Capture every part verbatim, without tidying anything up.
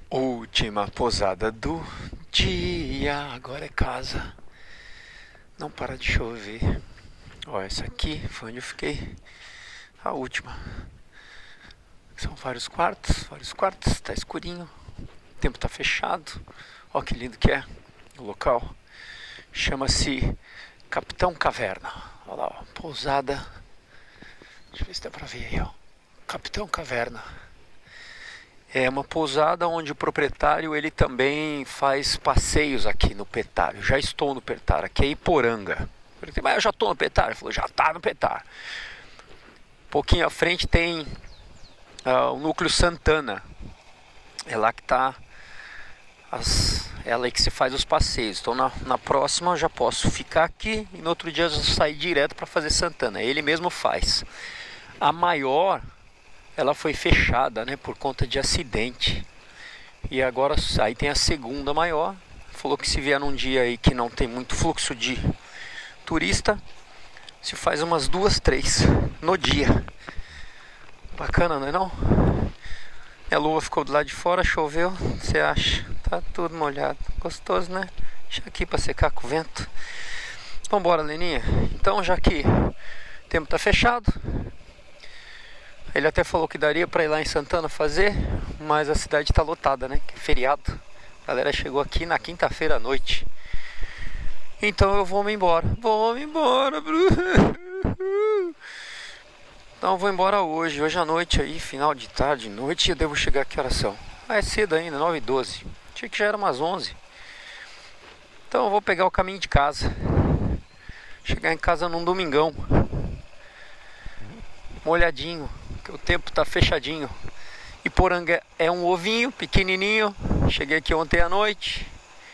Última pousada do dia, agora é casa. Não para de chover. Ó, essa aqui foi onde eu fiquei. A última. São vários quartos, vários quartos, tá escurinho. O tempo tá fechado. Ó que lindo que é o local. Chama-se Capitão Caverna. Olha lá, ó, pousada. Deixa eu ver se dá pra ver aí, ó. Capitão Caverna. É uma pousada onde o proprietário ele também faz passeios aqui no Petar. Eu já estou no Petar, aqui é Iporanga. Eu falei, mas eu já estou no Petar? Ele falou, já está no Petar. Um pouquinho à frente tem uh, o núcleo Santana. É lá que está é lá que se faz os passeios. Então na, na próxima eu já posso ficar aqui e no outro dia eu sair direto para fazer Santana. Ele mesmo faz. A maior, ela foi fechada, né, por conta de acidente. E agora aí tem a segunda maior. Falou que se vier num dia aí que não tem muito fluxo de turista, se faz umas duas, três no dia. Bacana, não é não? A lua ficou do lado de fora, choveu. Você acha? Tá tudo molhado. Gostoso, né? Deixa aqui para secar com o vento. Vambora, Leninha. Então, já que o tempo tá fechado, ele até falou que daria para ir lá em Santana fazer, mas a cidade tá lotada, né? Que é feriado. A galera chegou aqui na quinta-feira à noite. Então eu vou me embora. Vou me embora, Bruno. Então eu vou embora hoje. Hoje à noite aí, final de tarde, noite. Eu devo chegar aqui, que horas são? Ah, é cedo ainda, nove e doze. Achei que já era umas onze. Então eu vou pegar o caminho de casa. Chegar em casa num domingão. Molhadinho. Que o tempo tá fechadinho. Iporanga é um ovinho pequenininho. Cheguei aqui ontem à noite.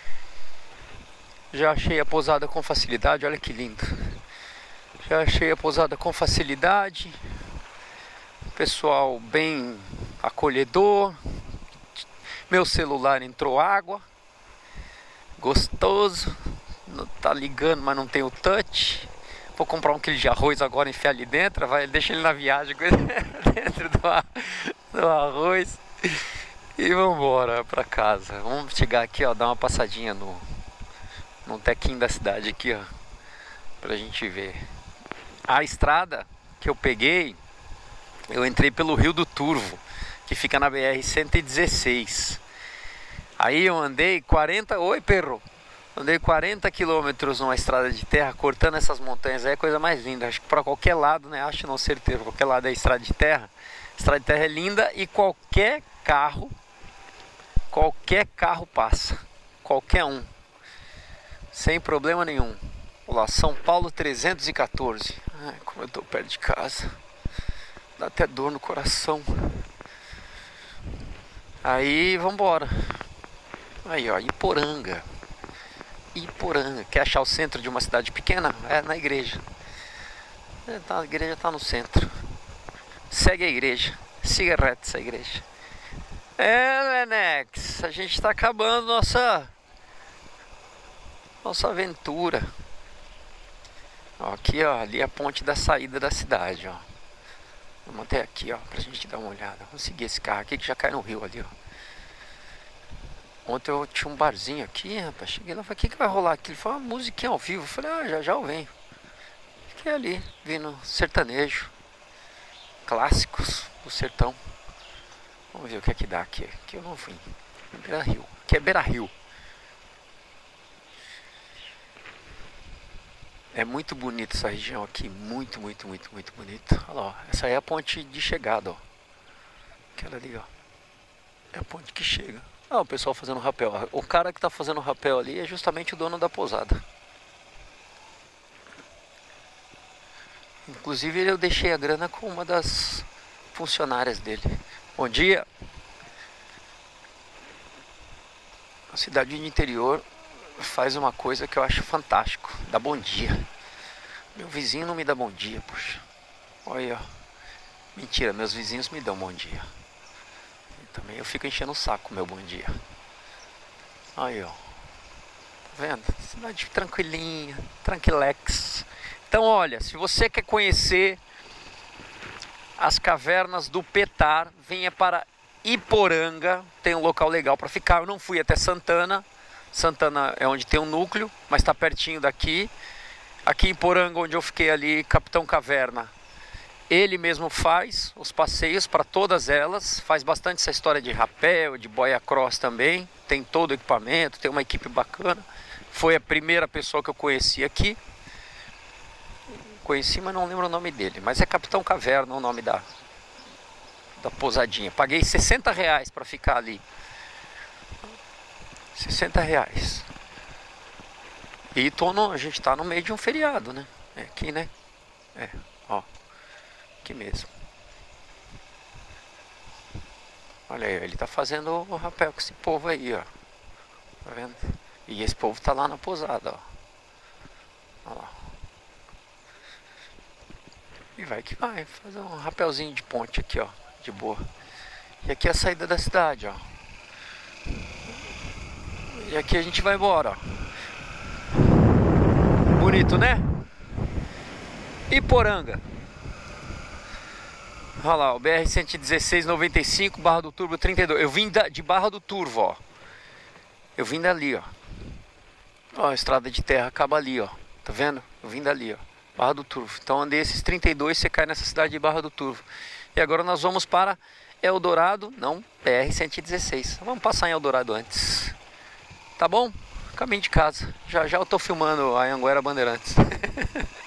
Já achei a pousada com facilidade. Olha que lindo. Já achei a pousada com facilidade. Pessoal bem acolhedor. Meu celular entrou água. Gostoso. Não tá ligando, mas não tem o touch. Vou comprar um quilo de arroz agora, enfiar ali dentro. Vai, deixa ele na viagem dentro do, do arroz. E vamos embora pra casa. Vamos chegar aqui, ó, dar uma passadinha no, no tequinho da cidade aqui, ó. Pra gente ver. A estrada que eu peguei, eu entrei pelo Rio do Turvo, que fica na B R cento e dezesseis. Aí eu andei quarenta... Oi, perro! Andei quarenta quilômetros numa estrada de terra, cortando essas montanhas. Aí é a coisa mais linda. Acho que pra qualquer lado, né? Acho não certeza. Pra qualquer lado é estrada de terra. Estrada de terra é linda e qualquer carro, qualquer carro passa. Qualquer um. Sem problema nenhum. Olha lá, São Paulo trezentos e quatorze. Ai, como eu tô perto de casa. Dá até dor no coração. Aí, vambora. Aí, ó, Iporanga. Iporanga. Quer achar o centro de uma cidade pequena? É na igreja. É, tá, a igreja tá no centro. Segue a igreja. Siga reto essa igreja. É, Lenex. A gente tá acabando nossa... Nossa aventura. Ó, aqui, ó. Ali é a ponte da saída da cidade, ó. Vamos até aqui, ó. Pra gente dar uma olhada. Vamos seguir esse carro aqui que já cai no rio ali, ó. Ontem eu tinha um barzinho aqui, rapaz. Cheguei lá e falei, o que, que vai rolar aqui? Ele falou, uma musiquinha ao vivo. Eu falei, ah, já já eu venho. Fiquei ali, vindo sertanejo. Clássicos do sertão. Vamos ver o que é que dá aqui. Aqui eu não vim. Beira Rio. Aqui é Beira Rio. É muito bonita essa região aqui. Muito, muito, muito, muito bonita. Olha lá, ó. Essa aí é a ponte de chegada, ó. Aquela ali, ó. É a ponte que chega. Ah, o pessoal fazendo rapel. O cara que tá fazendo rapel ali é justamente o dono da pousada. Inclusive eu deixei a grana com uma das funcionárias dele. Bom dia. A cidade de interior faz uma coisa que eu acho fantástico. Dá bom dia. Meu vizinho não me dá bom dia, poxa. Olha, ó. Mentira, meus vizinhos me dão bom dia. Também eu fico enchendo o saco, meu bom dia. Aí, ó. Tá vendo? Cidade tranquilinha, tranquilex. Então, olha, se você quer conhecer as cavernas do Petar, venha para Iporanga tem um local legal para ficar. Eu não fui até Santana. Santana é onde tem um núcleo, mas está pertinho daqui. Aqui em Iporanga, onde eu fiquei ali, Capitão Caverna, ele mesmo faz os passeios para todas elas. Faz bastante essa história de rapel, de boia cross também. Tem todo o equipamento, tem uma equipe bacana. Foi a primeira pessoa que eu conheci aqui. Conheci, mas não lembro o nome dele. Mas é Capitão Caverna o nome da, da pousadinha. Paguei sessenta reais para ficar ali. sessenta reais. E tô no, a gente tá no meio de um feriado, né? É aqui, né? É, ó. Aqui mesmo. Olha aí, ele tá fazendo o rapel com esse povo aí, ó. Tá vendo? E esse povo tá lá na pousada, ó. Olha lá. E vai que vai, fazer um rapelzinho de ponte aqui, ó. De boa. E aqui é a saída da cidade, ó. E aqui a gente vai embora, ó. Bonito, né? Iporanga. Olha lá, o B R cento e dezesseis noventa e cinco, Barra do Turvo trinta e dois. Eu vim da, de Barra do Turvo, ó. Eu vim dali, ó. Ó, a estrada de terra acaba ali, ó. Tá vendo? Eu vim dali, ó. Barra do Turvo. Então andei esses trinta e dois, você cai nessa cidade de Barra do Turvo. E agora nós vamos para Eldorado, não, B R cento e dezesseis. Vamos passar em Eldorado antes. Tá bom? Caminho de casa. Já já eu tô filmando a Anhanguera Bandeirantes.